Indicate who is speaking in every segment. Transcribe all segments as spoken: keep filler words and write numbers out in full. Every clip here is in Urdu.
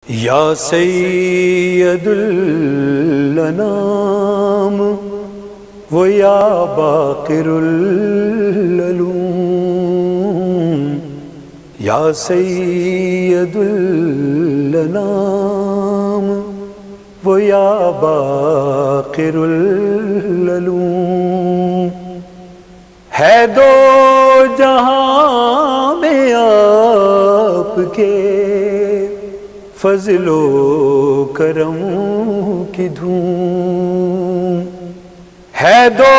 Speaker 1: یا سید الانام و یا باقر العلوم، یا سید الانام و یا باقر العلوم، ہے دو جہاں میں آپ کے فضل و کرم کی دھوم، ہے دو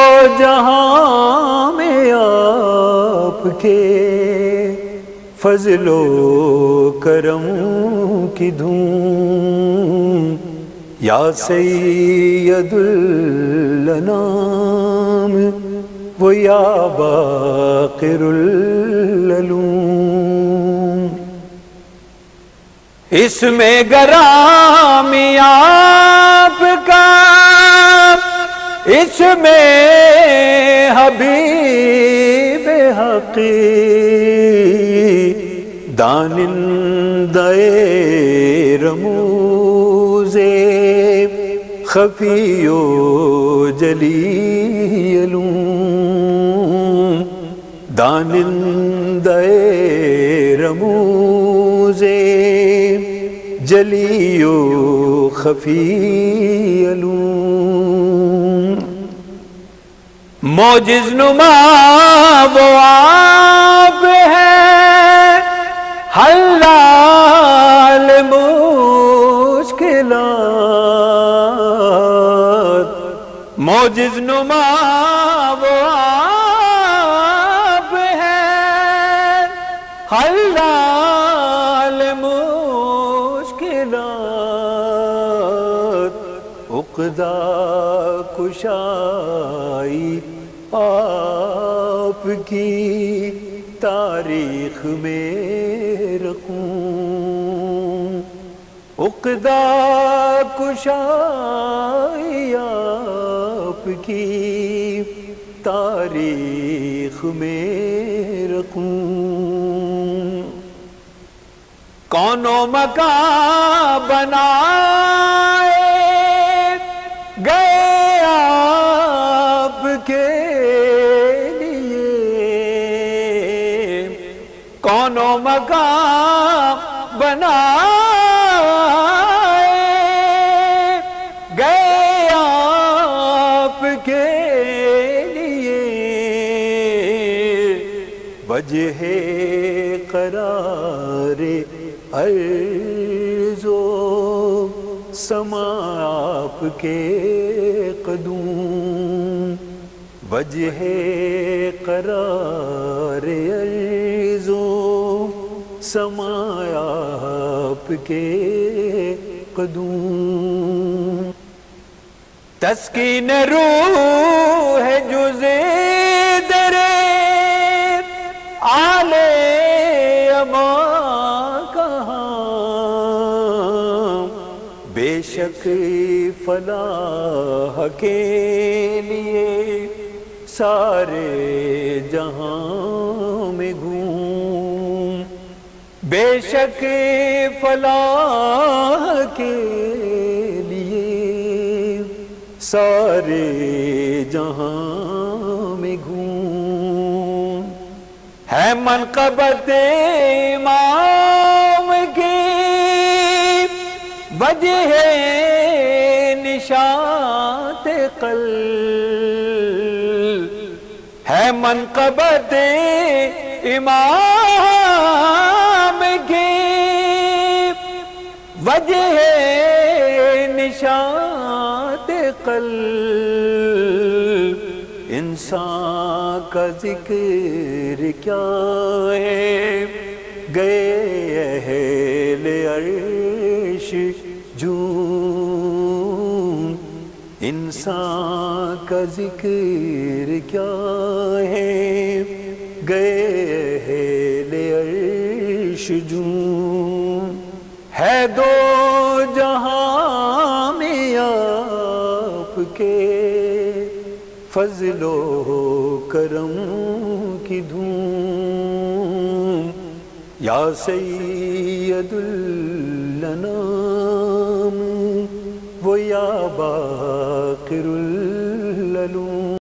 Speaker 1: جہاں میں آپ کے فضل و کرم کی دھوم، یا سید الانام و یا باقر العلوم، اس میں گرامی آپ کا، اس میں حبیب حقی، دانندہ رموز خفی و جلی علوم، دانندہ رموز جلی و خفی علوم، معجز نما وہ آپ ہے، حلال مشکلات، معجز نما وہ آپ ہے، حلال مشکلات، عقدہ کشائی آپ کی تاریخ میں رقوم، عقدہ کشائی آپ کی تاریخ میں رقوم، کون و مکان بنائے گئے آپ کے لیے، کون و مکان بنائے گئے آپ کے لیے، وجہ قرار عرض و سما آپ کے قدوم، وجہ قرار عرض و سما آپ کے قدوم، تسکین روح ہے جز در آل اما کہاں، بے شک فلاح کے لیے سارے جہاں میں گھوم، بے شک فلاح کے لیے سارے جہاں میں گھوم، ہے منقبت امام کی وجہ نشاط قلب، ہے منقبت امام کی وجہ نشاط قلب، انسان کا ذکر کیا ہے گئے اہل عرش جون، انسان کا ذکر کیا ہے گئے اہل عرش جون، ہے دو جہاں میں آپ کے فضل و کرم کی دھوم، یا سید الانام و یا باقر العلوم.